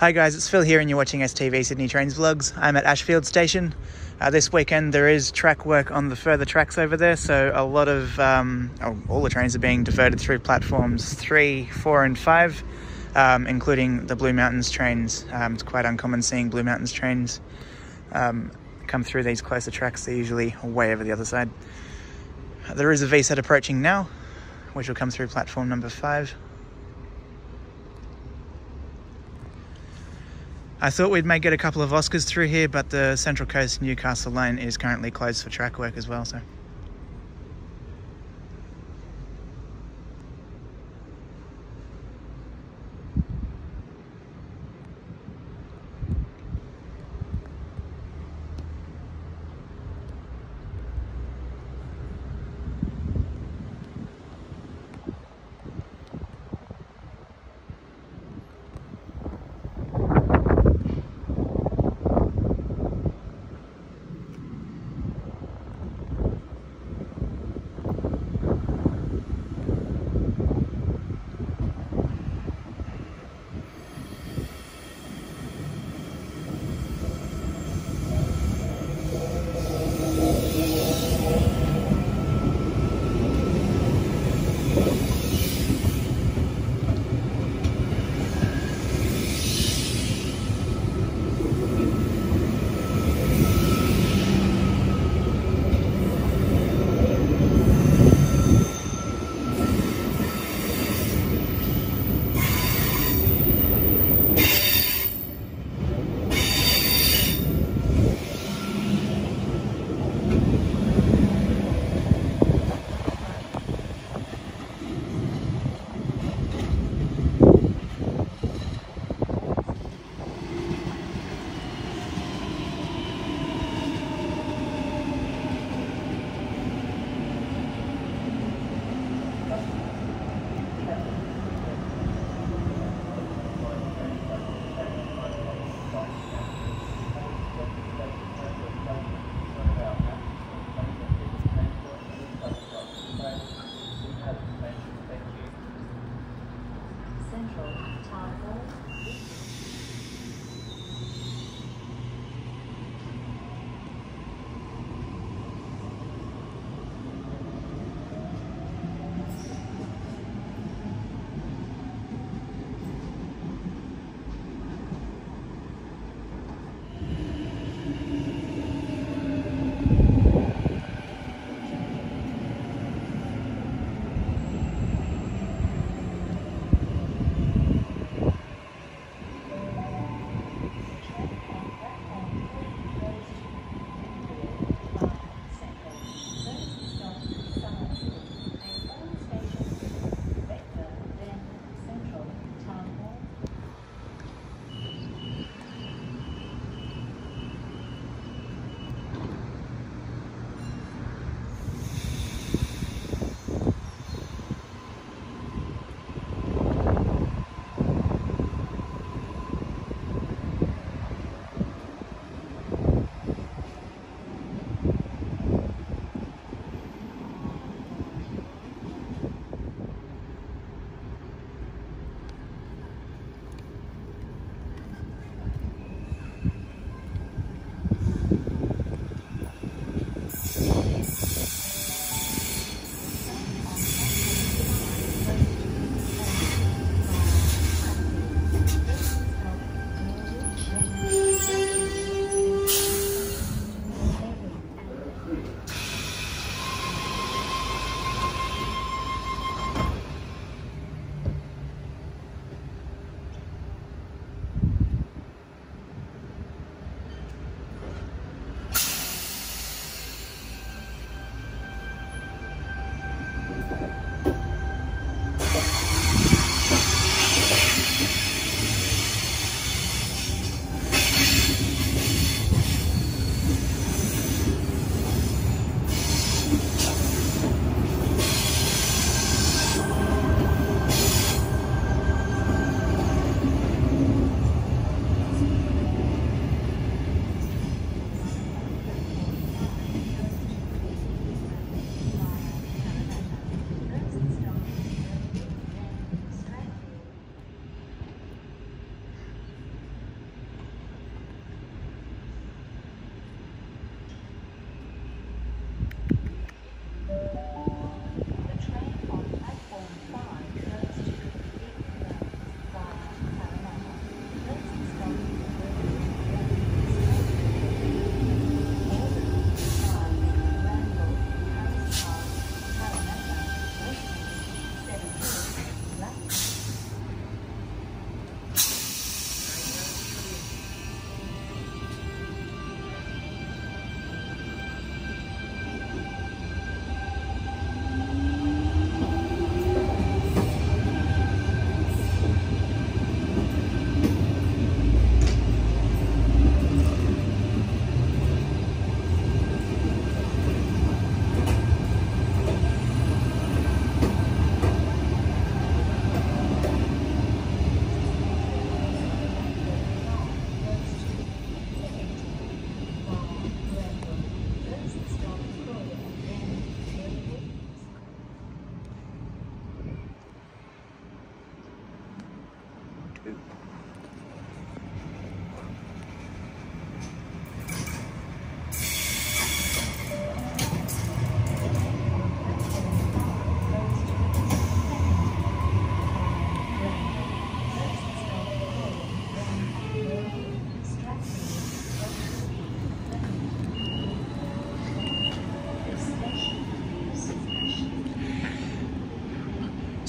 Hi guys, it's Phil here and you're watching STV Sydney Trains Vlogs. I'm at Ashfield Station. This weekend there is track work on the further tracks over there, so a lot of, all the trains are being diverted through platforms 3, 4 and 5, including the Blue Mountains trains. It's quite uncommon seeing Blue Mountains trains come through these closer tracks. They're usually way over the other side. There is a VSAT approaching now, which will come through platform number 5. I thought we may get a couple of Oscars through here, but the Central Coast Newcastle line is currently closed for track work as well, so.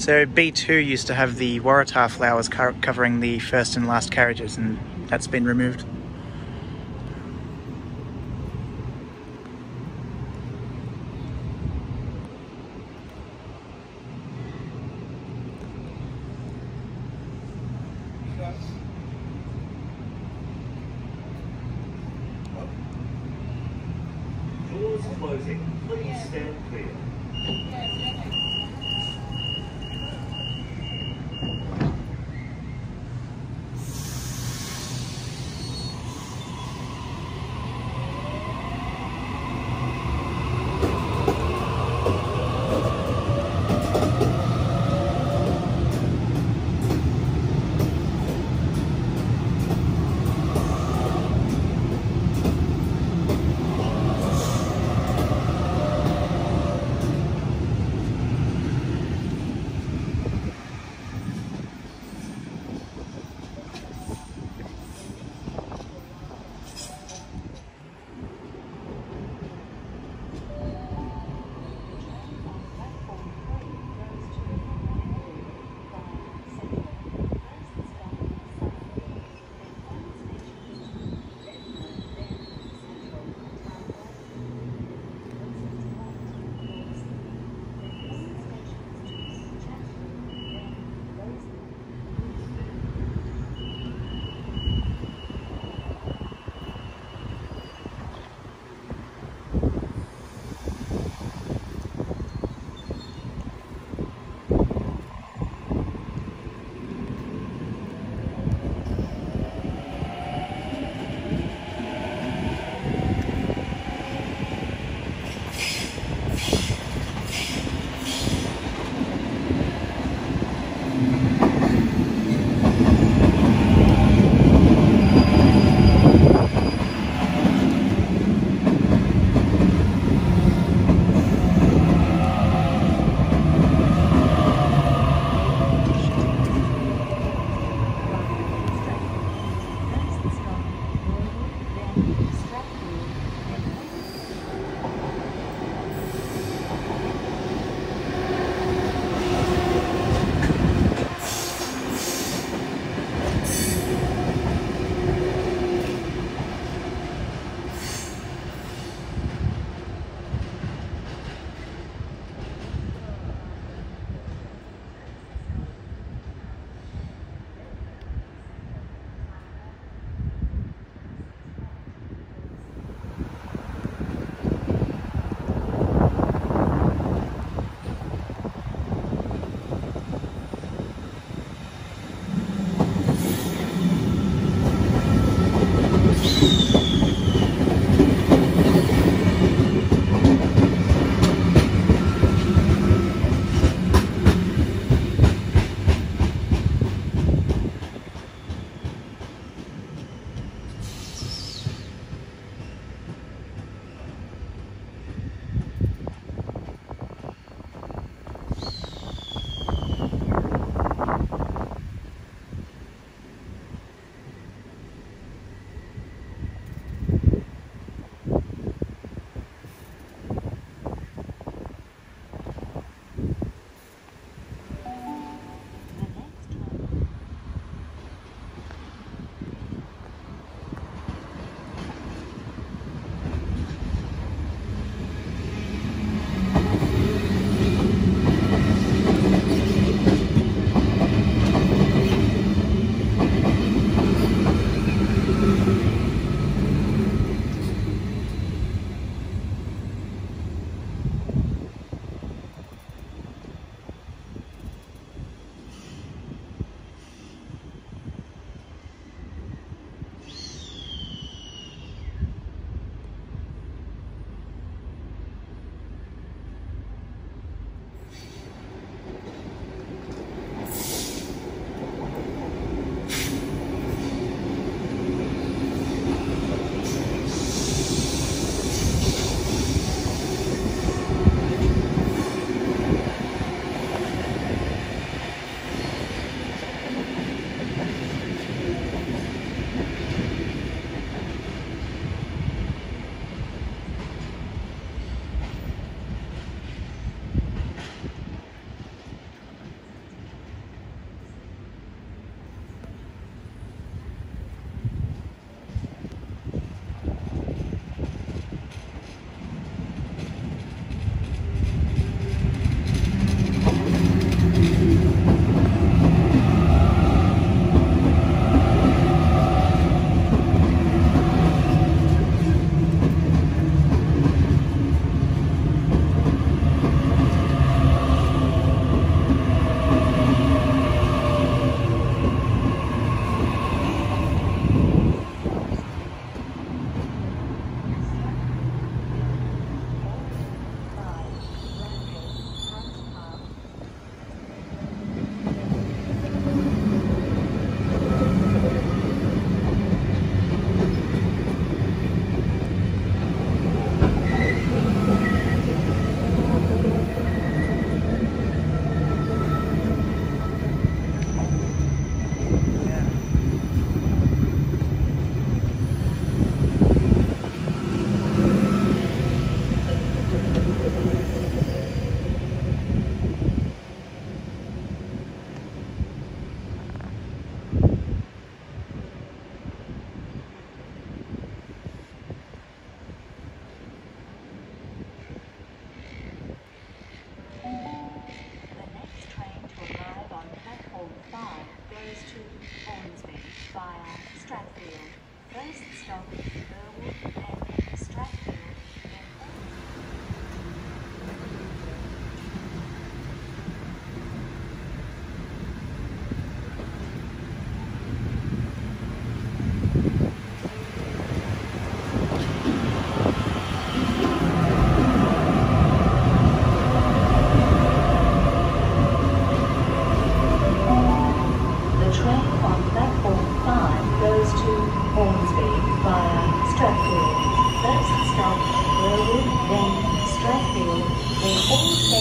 So B2 used to have the Waratah flowers covering the first and last carriages, and that's been removed. Doors closing. Please stand clear.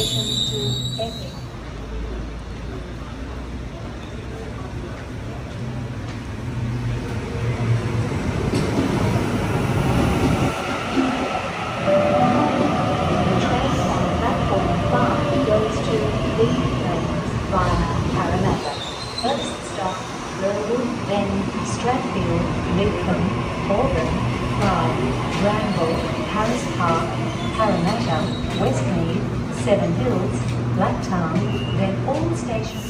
stations to Epping. The train on platform 5 goes to Leeds via Parramatta. First stop, Burwood, then Strathfield, Lidcombe, Auburn, Pride, Granville, Harris Park, Parramatta, Westmead, Seven Hills, Blacktown, then all stations.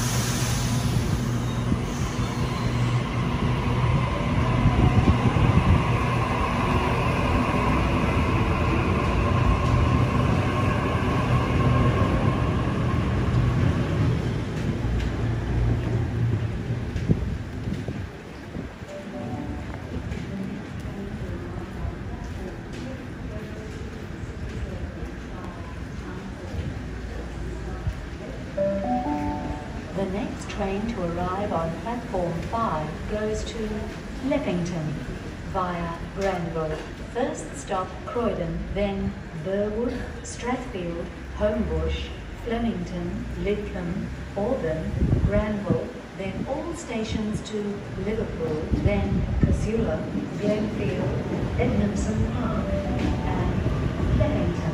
The next train to arrive on platform 5 goes to Leppington via Granville. First stop Croydon, then Burwood, Strathfield, Homebush, Flemington, Lidcombe, Auburn, Granville, then all stations to Liverpool, then Casula, Glenfield, Edmondson Park, and Flemington.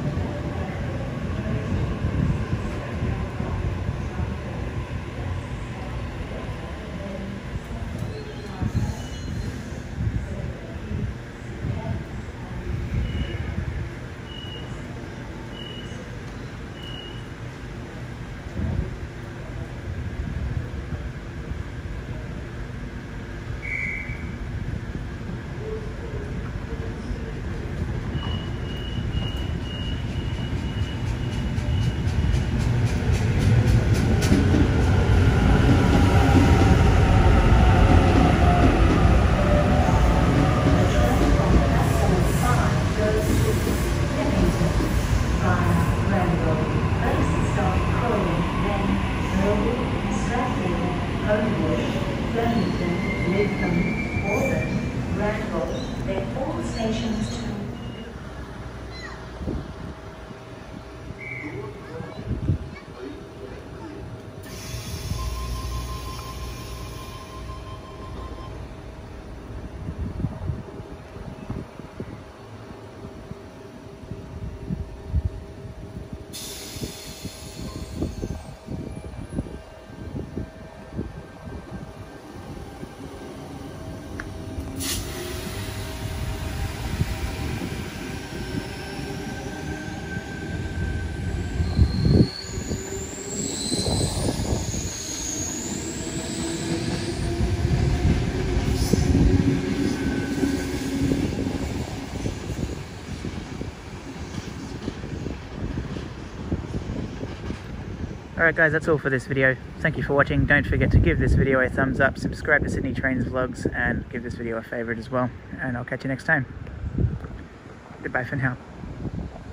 Alright guys, that's all for this video. Thank you for watching. Don't forget to give this video a thumbs up, subscribe to Sydney Trains Vlogs, and give this video a favourite as well. And I'll catch you next time. Goodbye for now.